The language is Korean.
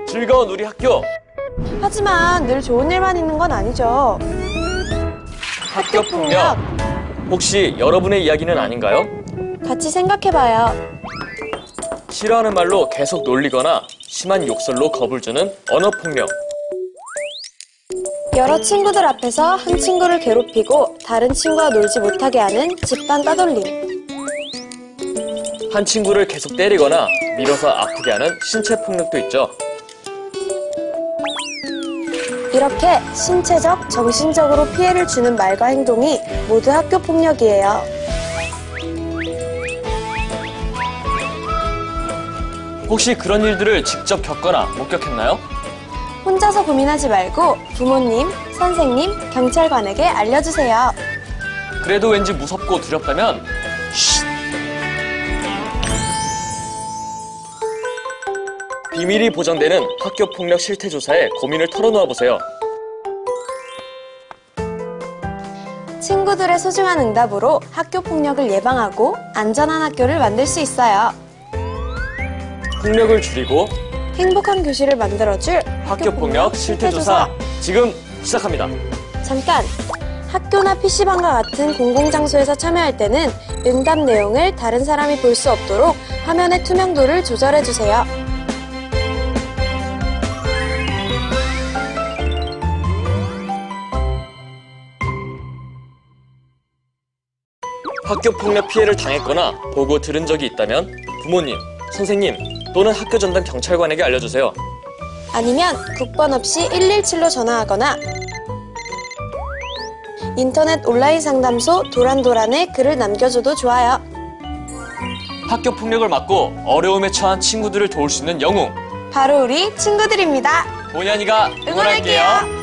즐거운 우리 학교. 하지만 늘 좋은 일만 있는 건 아니죠. 학교 폭력. 혹시 여러분의 이야기는 아닌가요? 같이 생각해봐요. 싫어하는 말로 계속 놀리거나 심한 욕설로 겁을 주는 언어 폭력. 여러 친구들 앞에서 한 친구를 괴롭히고 다른 친구와 놀지 못하게 하는 집단 따돌림. 한 친구를 계속 때리거나 밀어서 아프게 하는 신체 폭력도 있죠. 이렇게 신체적, 정신적으로 피해를 주는 말과 행동이 모두 학교 폭력이에요. 혹시 그런 일들을 직접 겪거나 목격했나요? 혼자서 고민하지 말고 부모님, 선생님, 경찰관에게 알려주세요. 그래도 왠지 무섭고 두렵다면 쉿! 비밀이 보장되는 학교폭력 실태조사에 고민을 털어놓아 보세요. 친구들의 소중한 응답으로 학교 폭력을 예방하고 안전한 학교를 만들 수 있어요. 폭력을 줄이고 행복한 교실을 만들어줄 학교폭력 실태조사 지금 시작합니다. 잠깐! 학교나 PC방과 같은 공공장소에서 참여할 때는 응답 내용을 다른 사람이 볼 수 없도록 화면의 투명도를 조절해주세요. 학교폭력 피해를 당했거나 보고 들은 적이 있다면 부모님, 선생님 또는 학교 전담 경찰관에게 알려주세요. 아니면 국번 없이 117로 전화하거나 인터넷 온라인 상담소 도란도란에 글을 남겨줘도 좋아요. 학교폭력을 막고 어려움에 처한 친구들을 도울 수 있는 영웅 바로 우리 친구들입니다. 본연이가 응원할게요.